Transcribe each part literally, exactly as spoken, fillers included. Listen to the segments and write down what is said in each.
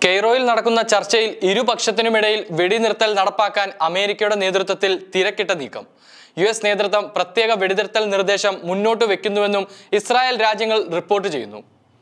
കെയ്റോയിൽ നടക്കുന്ന ചർച്ചയിൽ ഇരുപക്ഷത്തിനുമിടയിൽ വെടിനിർത്തൽ നടപ്പാക്കാൻ അമേരിക്കയുടെ നേതൃത്വത്തിൽ തിരക്കിട്ട നീക്കം. യു എസ് നേതൃത്വം പ്രത്യേക വെടിനിർത്തൽ നിർദ്ദേശം മുന്നോട്ട് വെക്കുന്നുവെന്നും ഇസ്രായേൽ രാജ്യങ്ങൾ റിപ്പോർട്ട് ചെയ്യുന്നു.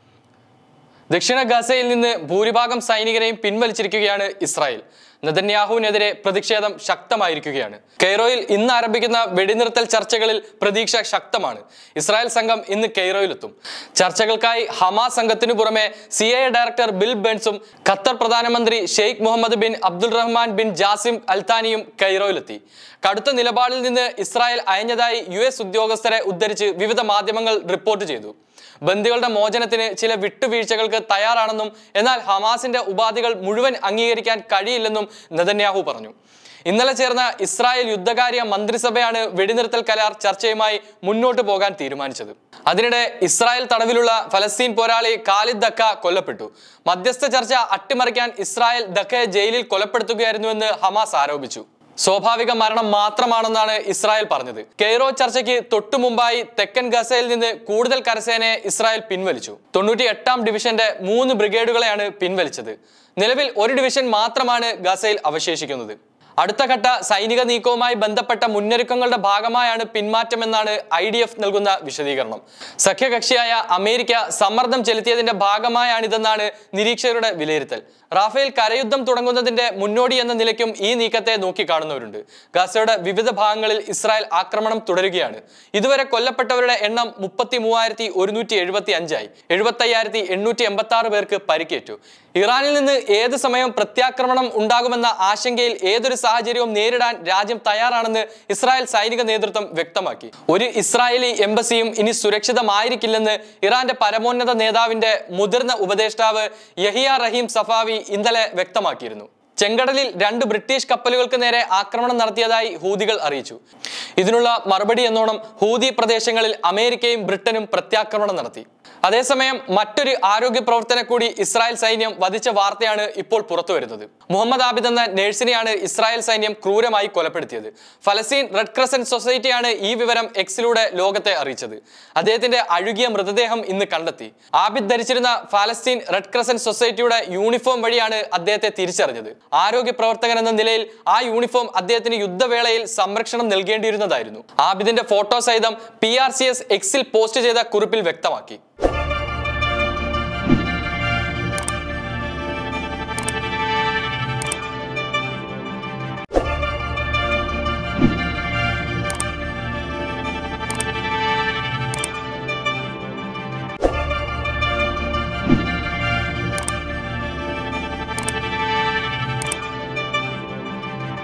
ദക്ഷിണ ഗസയിൽ നിന്ന് ഭൂരിഭാഗം സൈനികരെയും പിൻവലിച്ചിരിക്കുകയാണ് ഇസ്രായേൽ. നെതന്യാഹുവിനെതിരെ പ്രതിഷേധം ശക്തമായിരിക്കുകയാണ്. കെയ്റോയിൽ ഇന്ന് ആരംഭിക്കുന്ന വെടിനിർത്തൽ ചർച്ചകളിൽ പ്രതീക്ഷ ശക്തമാണ്. ഇസ്രായേൽ സംഘം ഇന്ന് കെയ്റോയിലെത്തും. ചർച്ചകൾക്കായി ഹമാസ് സംഘത്തിനു പുറമെ C I A director Bill ബേൺസും ഖത്തർ പ്രധാനമന്ത്രി Sheikh Mohammed bin Abdul Rahman bin Jassim അൽത്താനിയും കെയ്റോയിലെത്തി. കടുത്ത നിലപാടിൽ നിന്ന് ഇസ്രായേൽ അയഞ്ഞതായി യു എസ് ഉദ്യോഗസ്ഥരെ ഉദ്ധരിച്ച് വിവിധ മാധ്യമങ്ങൾ റിപ്പോർട്ട് ചെയ്തു. ബന്ദികളുടെ മോചനത്തിന് ചില വിട്ടുവീഴ്ചകൾക്ക് തയ്യാറാണെന്നും എന്നാൽ ഹമാസിന്റെ ഉപാധികൾ മുഴുവൻ അംഗീകരിക്കാൻ കഴിയില്ലെന്നും നെതന്യാഹു പറഞ്ഞു. ഇന്നലെ ചേർന്ന ഇസ്രായേൽ യുദ്ധകാര്യ മന്ത്രിസഭയാണ് വെടിനിർത്തൽ കരാർ ചർച്ചയുമായി മുന്നോട്ട് പോകാൻ തീരുമാനിച്ചത്. അതിനിടെ ഇസ്രായേൽ തടവിലുള്ള ഫലസ്തീൻ പോരാളി ഖാലിദ് ദക്ക കൊല്ലപ്പെട്ടു. മധ്യസ്ഥ ചർച്ച അട്ടിമറിക്കാൻ ഇസ്രായേൽ ദക്കയെ ജയിലിൽ കൊലപ്പെടുത്തുകയായിരുന്നുവെന്ന് ഹമാസ് ആരോപിച്ചു. സ്വാഭാവിക മരണം മാത്രമാണെന്നാണ് ഇസ്രായേൽ പറഞ്ഞത്. കെയ്റോ ചർച്ചയ്ക്ക് തൊട്ടു മുമ്പായി തെക്കൻ ഗസയിൽ നിന്ന് കൂടുതൽ കരസേനയെ ഇസ്രായേൽ പിൻവലിച്ചു. തൊണ്ണൂറ്റി എട്ടാം ഡിവിഷന്റെ മൂന്ന് ബ്രിഗേഡുകളെയാണ് പിൻവലിച്ചത്. നിലവിൽ ഒരു ഡിവിഷൻ മാത്രമാണ് ഗസയിൽ അവശേഷിക്കുന്നത്. അടുത്ത ഘട്ട സൈനിക നീക്കവുമായി ബന്ധപ്പെട്ട മുന്നൊരുക്കങ്ങളുടെ ഭാഗമായാണ് പിന്മാറ്റമെന്നാണ് ഐ ഡി എഫ് നൽകുന്ന വിശദീകരണം. സഖ്യകക്ഷിയായ അമേരിക്ക സമ്മർദ്ദം ചെലുത്തിയതിന്റെ ഭാഗമായാണിതെന്നാണ് നിരീക്ഷകരുടെ വിലയിരുത്തൽ. റാഫേൽ കരയുദ്ധം തുടങ്ങുന്നതിന്റെ മുന്നോടി എന്ന നിലയ്ക്കും ഈ നീക്കത്തെ നോക്കിക്കാണുന്നവരുണ്ട്. ഗസയുടെ വിവിധ ഭാഗങ്ങളിൽ ഇസ്രായേൽ ആക്രമണം തുടരുകയാണ്. ഇതുവരെ കൊല്ലപ്പെട്ടവരുടെ എണ്ണം മുപ്പത്തി മൂവായിരത്തി ഒരുന്നൂറ്റി എഴുപത്തി അഞ്ചായി. എഴുപത്തി അയ്യായിരത്തി എണ്ണൂറ്റി എൺപത്തി ആറ് പേർക്ക് പരിക്കേറ്റു. ഇറാനിൽ നിന്ന് ഏത് സമയം പ്രത്യാക്രമണം ഉണ്ടാകുമെന്ന ആശങ്കയിൽ ഏതൊരു സാഹചര്യവും നേരിടാൻ രാജ്യം തയ്യാറാണെന്ന് ഇസ്രായേൽ സൈനിക നേതൃത്വം വ്യക്തമാക്കി. ഒരു ഇസ്രായേലി എംബസിയും ഇനി സുരക്ഷിതമായിരിക്കില്ലെന്ന് ഇറാന്റെ പരമോന്നത നേതാവിന്റെ മുതിർന്ന ഉപദേഷ്ടാവ് യഹിയ റഹീം സഫാവി ഇന്നലെ വ്യക്തമാക്കിയിരുന്നു. ചെങ്കടലിൽ രണ്ട് ബ്രിട്ടീഷ് കപ്പലുകൾക്ക് നേരെ ആക്രമണം നടത്തിയതായി ഹൂതികൾ അറിയിച്ചു. ഇതിനുള്ള മറുപടി എന്നോണം ഹൂതി പ്രദേശങ്ങളിൽ അമേരിക്കയും ബ്രിട്ടനും പ്രത്യാക്രമണം നടത്തി. അതേസമയം മറ്റൊരു ആരോഗ്യ പ്രവർത്തനെ കൂടി ഇസ്രായേൽ സൈന്യം വധിച്ച വാർത്തയാണ് ഇപ്പോൾ പുറത്തു വരുന്നത്. മുഹമ്മദ് ആബിദ് എന്ന നഴ്സിനെയാണ് ഇസ്രായേൽ സൈന്യം ക്രൂരമായി കൊലപ്പെടുത്തിയത്. ഫലസ്തീൻ റെഡ് ക്രസന്റ് സൊസൈറ്റിയാണ് ഈ വിവരം എക്സിലൂടെ ലോകത്തെ അറിയിച്ചത്. അദ്ദേഹത്തിന്റെ അഴുകിയ മൃതദേഹം ഇന്ന് കണ്ടെത്തി. ആബിദ് ധരിച്ചിരുന്ന ഫലസ്തീൻ റെഡ് ക്രസന്റ് സൊസൈറ്റിയുടെ യൂണിഫോം വഴിയാണ് അദ്ദേഹത്തെ തിരിച്ചറിഞ്ഞത്. ആരോഗ്യ പ്രവർത്തകൻ എന്ന നിലയിൽ ആ യൂണിഫോം അദ്ദേഹത്തിന് യുദ്ധവേളയിൽ സംരക്ഷണം നൽകേണ്ടിയിരുന്നതായിരുന്നു. ആബിദിന്റെ ഫോട്ടോ സഹിതം പി ആർ സി എസ് എക്സിൽ പോസ്റ്റ് ചെയ്ത കുറിപ്പിൽ വ്യക്തമാക്കി.